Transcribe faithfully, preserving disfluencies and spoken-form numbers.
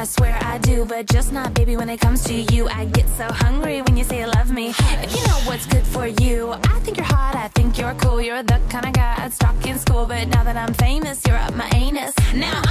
swear I do, but just not, baby, when it comes to you. I get so hungry when you say you love me. If you know what's good for you, I think you're hot, I think you're cool. You're the kind of guy I'd stalk in school, but now that I'm famous, you're up my anus. Now